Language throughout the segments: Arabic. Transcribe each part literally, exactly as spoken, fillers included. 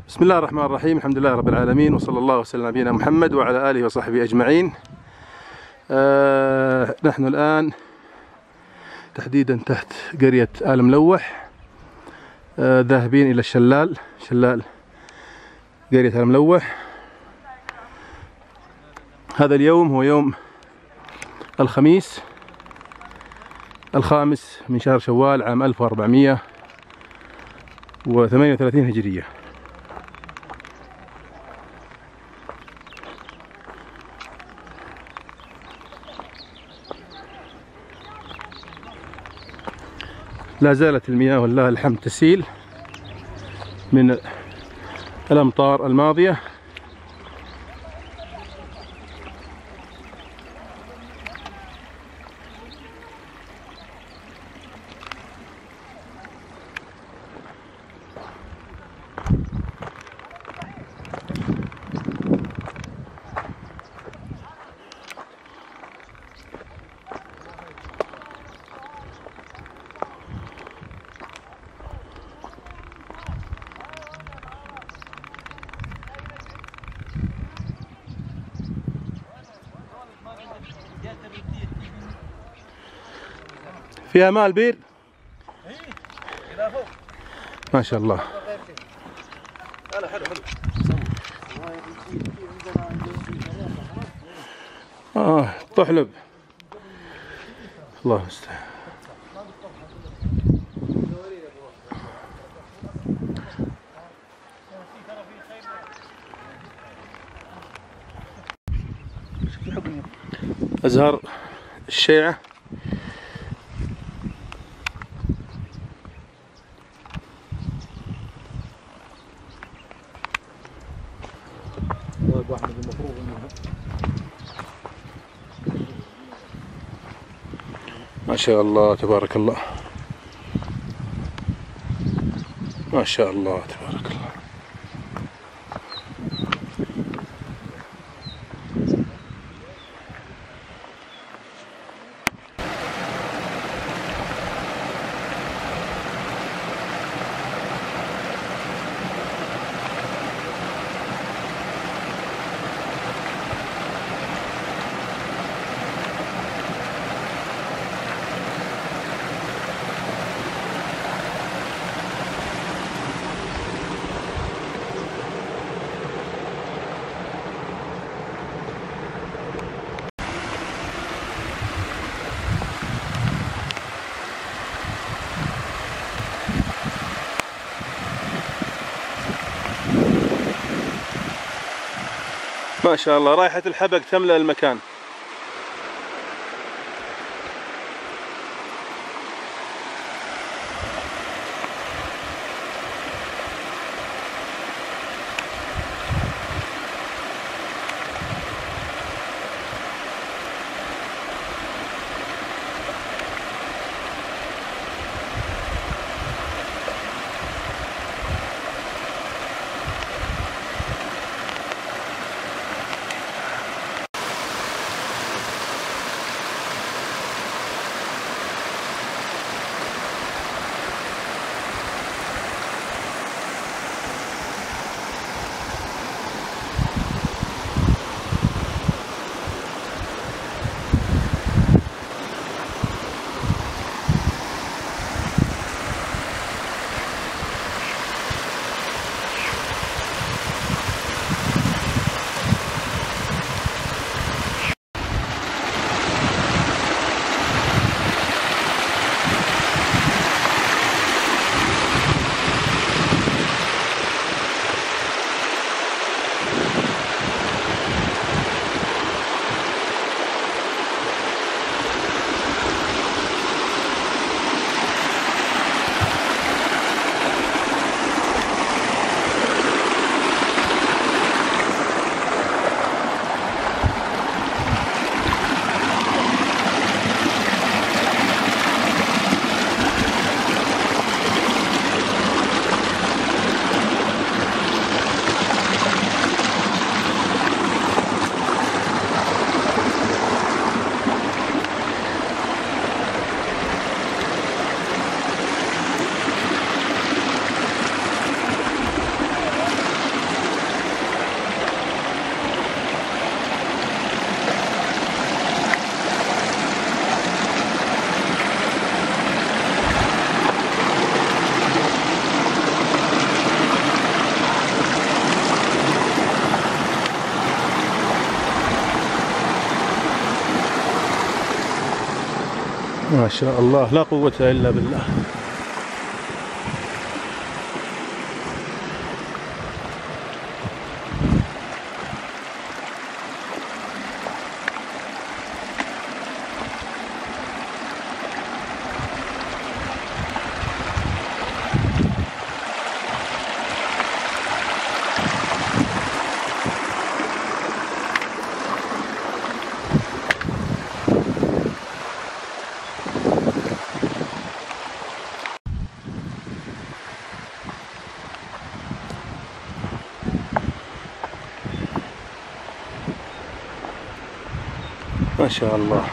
بسم الله الرحمن الرحيم. الحمد لله رب العالمين، وصلى الله وسلم على نبينا محمد وعلى آله وصحبه أجمعين. آه نحن الآن تحديدا تحت قرية آل ملوح، آه ذاهبين إلى الشلال، شلال قرية آل ملوح. هذا اليوم هو يوم الخميس الخامس من شهر شوال عام ألف وأربعمائة وثمانية وثلاثين هجرية. لا زالت المياه ولله الحمد تسيل من الأمطار الماضية. فيها ماء البير؟ ما شاء الله. حلو حلو. اه طحلب، الله المستعان. أزهار الشيعة. ما شاء الله تبارك الله، ما شاء الله تبارك الله. ما شاء الله، رائحة الحبق تملأ المكان. ما شاء الله لا قوة إلا بالله. ما شاء الله.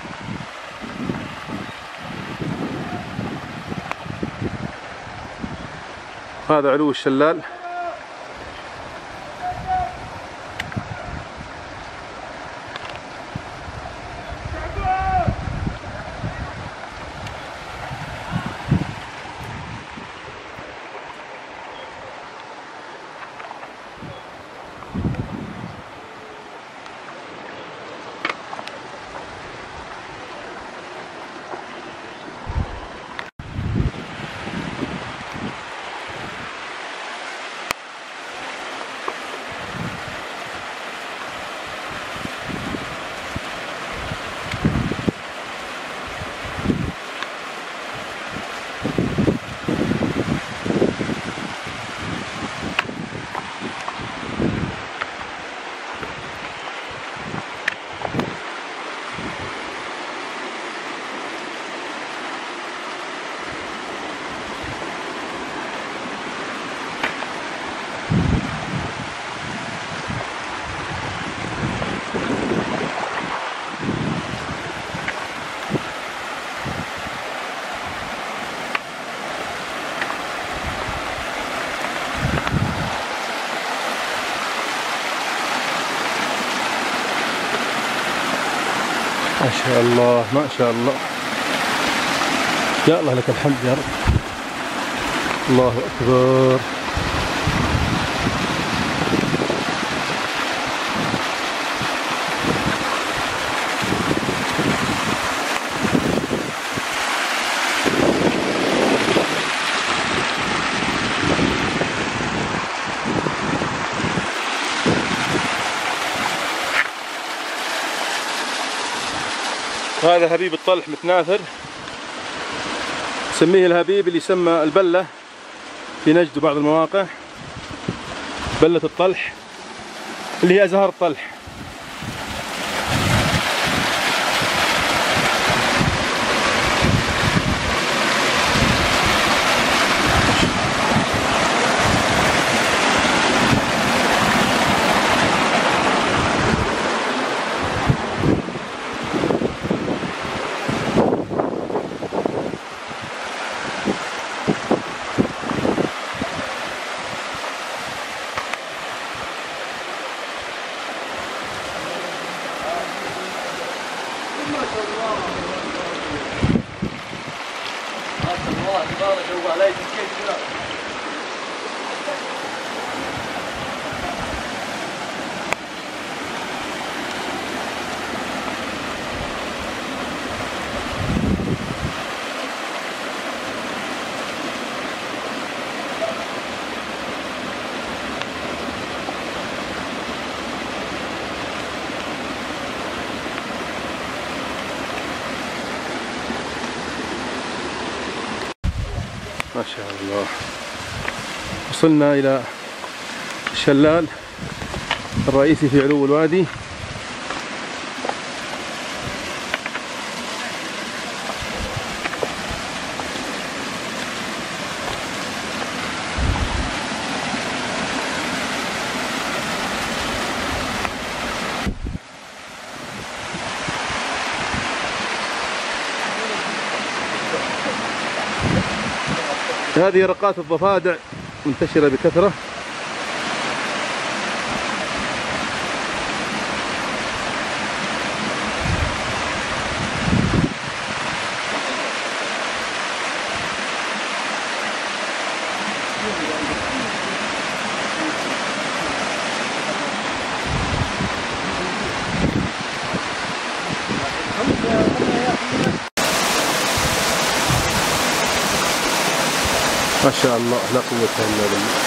هذا علو الشلال. ما شاء الله ما شاء الله. يا الله لك الحمد يا رب. الله أكبر. هذا هبيب الطلح متناثر، نسميه الهبيب اللي يسمى البلة في نجد وبعض المواقع، بلة الطلح اللي هي أزهار الطلح. ما شاء الله. وصلنا إلى الشلال الرئيسي في علو الوادي. هذه رقات الضفادع منتشرة بكثرة. ما شاء الله لا قوة إلا بالله.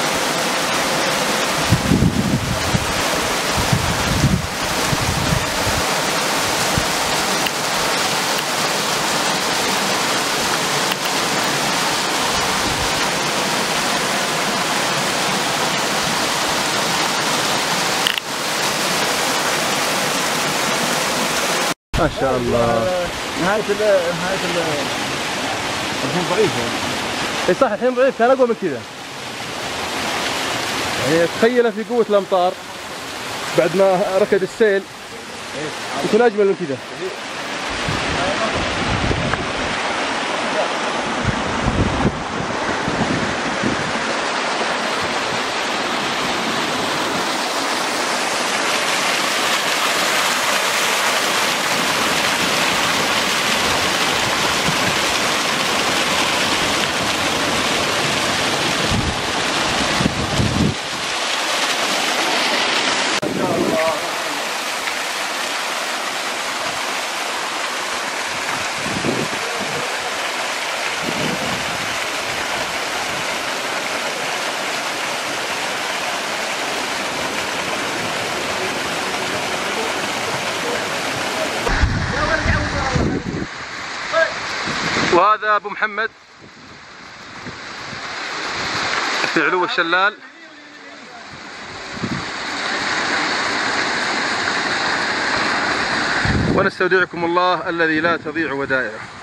ما شاء الله. نهاية ال نهاية ال الحين ضعيفة. اي صح الحين ضعيف، كان اقوى من كذا. يعني تخيله في قوة الامطار بعد ما ركض السيل يكون اجمل من كذا. وهذا ابو محمد في علو الشلال. ونستودعكم الله الذي لا تضيع ودائعه.